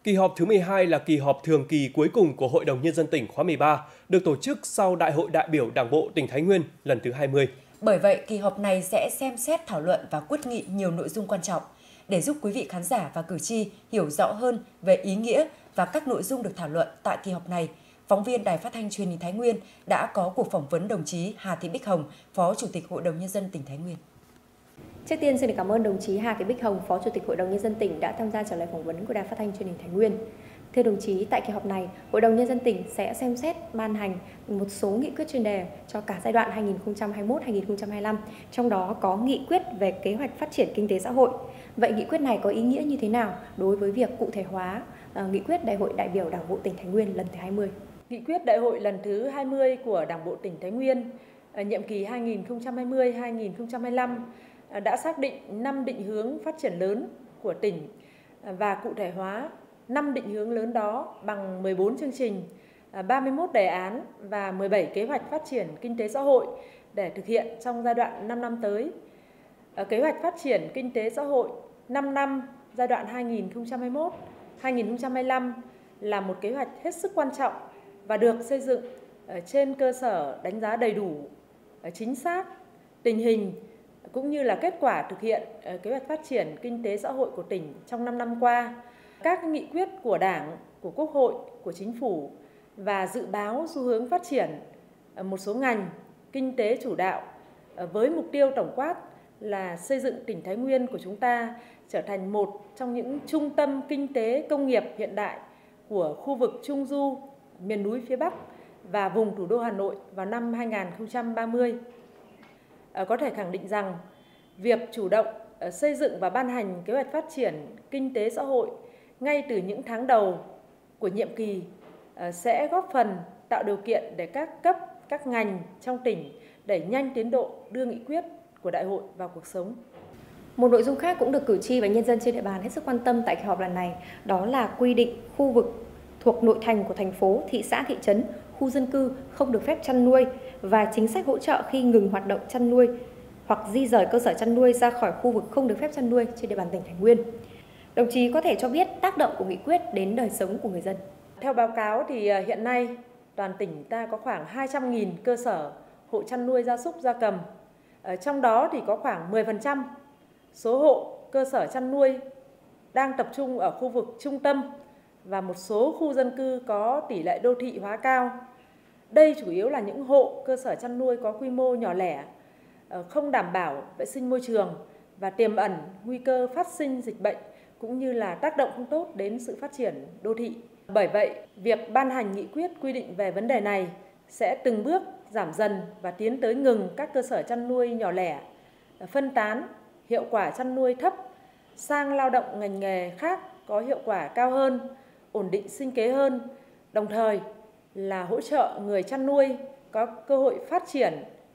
Kỳ họp thứ 12 là kỳ họp thường kỳ cuối cùng của Hội đồng Nhân dân tỉnh khóa 13, được tổ chức sau Đại hội đại biểu Đảng bộ tỉnh Thái Nguyên lần thứ 20. Bởi vậy, kỳ họp này sẽ xem xét thảo luận và quyết nghị nhiều nội dung quan trọng. Để giúp quý vị khán giả và cử tri hiểu rõ hơn về ý nghĩa và các nội dung được thảo luận tại kỳ họp này, phóng viên Đài Phát thanh Truyền hình Thái Nguyên đã có cuộc phỏng vấn đồng chí Hà Thị Bích Hồng, Phó Chủ tịch Hội đồng Nhân dân tỉnh Thái Nguyên. Trước tiên xin cảm ơn đồng chí Hà Thị Bích Hồng, Phó Chủ tịch Hội đồng Nhân dân tỉnh đã tham gia trả lời phỏng vấn của Đài Phát thanh Truyền hình Thái Nguyên. Thưa đồng chí, tại kỳ họp này, Hội đồng Nhân dân tỉnh sẽ xem xét ban hành một số nghị quyết chuyên đề cho cả giai đoạn 2021-2025, trong đó có nghị quyết về kế hoạch phát triển kinh tế xã hội. Vậy nghị quyết này có ý nghĩa như thế nào đối với việc cụ thể hóa nghị quyết Đại hội đại biểu Đảng bộ tỉnh Thái Nguyên lần thứ 20? Nghị quyết Đại hội lần thứ 20 của Đảng bộ tỉnh Thái Nguyên, nhiệm kỳ 2020-2025 đã xác định 5 định hướng phát triển lớn của tỉnh và cụ thể hóa 5 định hướng lớn đó bằng 14 chương trình, 31 đề án và 17 kế hoạch phát triển kinh tế xã hội để thực hiện trong giai đoạn 5 năm tới. Kế hoạch phát triển kinh tế xã hội 5 năm giai đoạn 2021-2025 là một kế hoạch hết sức quan trọng và được xây dựng trên cơ sở đánh giá đầy đủ, chính xác tình hình cũng như là kết quả thực hiện kế hoạch phát triển kinh tế xã hội của tỉnh trong 5 năm qua, các nghị quyết của Đảng, của Quốc hội, của Chính phủ và dự báo xu hướng phát triển một số ngành kinh tế chủ đạo với mục tiêu tổng quát là xây dựng tỉnh Thái Nguyên của chúng ta trở thành một trong những trung tâm kinh tế công nghiệp hiện đại của khu vực Trung Du, miền núi phía Bắc và vùng thủ đô Hà Nội vào năm 2030. Có thể khẳng định rằng việc chủ động xây dựng và ban hành kế hoạch phát triển kinh tế xã hội ngay từ những tháng đầu của nhiệm kỳ sẽ góp phần tạo điều kiện để các cấp, các ngành trong tỉnh đẩy nhanh tiến độ đưa nghị quyết của đại hội vào cuộc sống. Một nội dung khác cũng được cử tri và nhân dân trên địa bàn hết sức quan tâm tại kỳ họp lần này, đó là quy định khu vực thuộc nội thành của thành phố, thị xã, thị trấn, khu dân cư không được phép chăn nuôi và chính sách hỗ trợ khi ngừng hoạt động chăn nuôi hoặc di rời cơ sở chăn nuôi ra khỏi khu vực không được phép chăn nuôi trên địa bàn tỉnh Thái Nguyên. Đồng chí có thể cho biết tác động của nghị quyết đến đời sống của người dân? Theo báo cáo thì hiện nay toàn tỉnh ta có khoảng 200.000 cơ sở hộ chăn nuôi gia súc gia cầm. Trong đó thì có khoảng 10% số hộ cơ sở chăn nuôi đang tập trung ở khu vực trung tâm và một số khu dân cư có tỷ lệ đô thị hóa cao. Đây chủ yếu là những hộ cơ sở chăn nuôi có quy mô nhỏ lẻ, không đảm bảo vệ sinh môi trường và tiềm ẩn nguy cơ phát sinh dịch bệnh cũng như là tác động không tốt đến sự phát triển đô thị. Bởi vậy, việc ban hành nghị quyết quy định về vấn đề này sẽ từng bước giảm dần và tiến tới ngừng các cơ sở chăn nuôi nhỏ lẻ, phân tán hiệu quả chăn nuôi thấp sang lao động ngành nghề khác có hiệu quả cao hơn, ổn định sinh kế hơn, đồng thời là hỗ trợ người chăn nuôi có cơ hội phát triển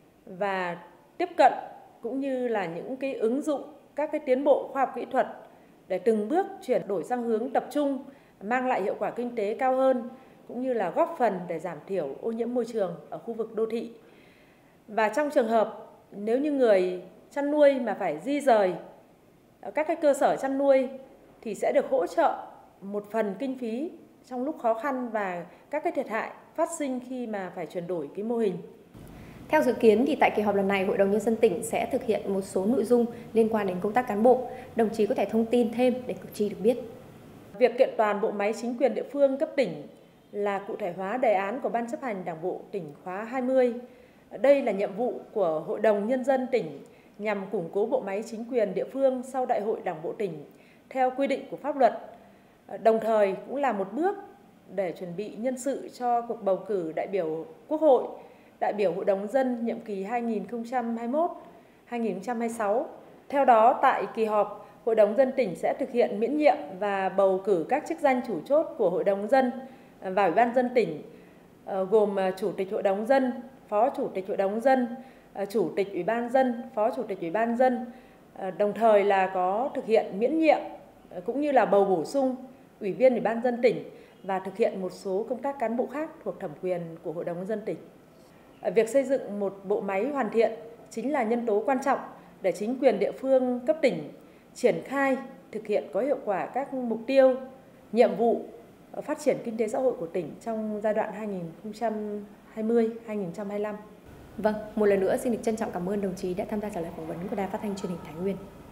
và tiếp cận cũng như là những cái ứng dụng các cái tiến bộ khoa học kỹ thuật để từng bước chuyển đổi sang hướng tập trung mang lại hiệu quả kinh tế cao hơn cũng như là góp phần để giảm thiểu ô nhiễm môi trường ở khu vực đô thị. Và trong trường hợp nếu như người chăn nuôi mà phải di rời các cái cơ sở chăn nuôi thì sẽ được hỗ trợ một phần kinh phí trong lúc khó khăn và các cái thiệt hại phát sinh khi mà phải chuyển đổi cái mô hình. Theo dự kiến thì tại kỳ họp lần này, Hội đồng Nhân dân tỉnh sẽ thực hiện một số nội dung liên quan đến công tác cán bộ. Đồng chí có thể thông tin thêm để cử tri được biết. Việc kiện toàn bộ máy chính quyền địa phương cấp tỉnh là cụ thể hóa đề án của Ban chấp hành Đảng bộ tỉnh khóa 20. Đây là nhiệm vụ của Hội đồng Nhân dân tỉnh nhằm củng cố bộ máy chính quyền địa phương sau Đại hội Đảng bộ tỉnh theo quy định của pháp luật. Đồng thời cũng là một bước để chuẩn bị nhân sự cho cuộc bầu cử đại biểu Quốc hội, đại biểu Hội đồng Nhân dân nhiệm kỳ 2021-2026. Theo đó, tại kỳ họp, Hội đồng Nhân dân tỉnh sẽ thực hiện miễn nhiệm và bầu cử các chức danh chủ chốt của Hội đồng Nhân dân và Ủy ban Nhân dân tỉnh, gồm Chủ tịch Hội đồng Nhân dân, Phó Chủ tịch Hội đồng Nhân dân, Chủ tịch Ủy ban Nhân dân, Phó Chủ tịch Ủy ban Nhân dân, đồng thời là có thực hiện miễn nhiệm cũng như là bầu bổ sung Ủy viên Ủy ban Nhân dân tỉnh và thực hiện một số công tác cán bộ khác thuộc thẩm quyền của Hội đồng Nhân dân tỉnh. Việc xây dựng một bộ máy hoàn thiện chính là nhân tố quan trọng để chính quyền địa phương cấp tỉnh triển khai thực hiện có hiệu quả các mục tiêu nhiệm vụ phát triển kinh tế xã hội của tỉnh trong giai đoạn 2020-2025. Vâng, một lần nữa xin được trân trọng cảm ơn đồng chí đã tham gia trả lời phỏng vấn của Đài Phát thanh Truyền hình Thái Nguyên.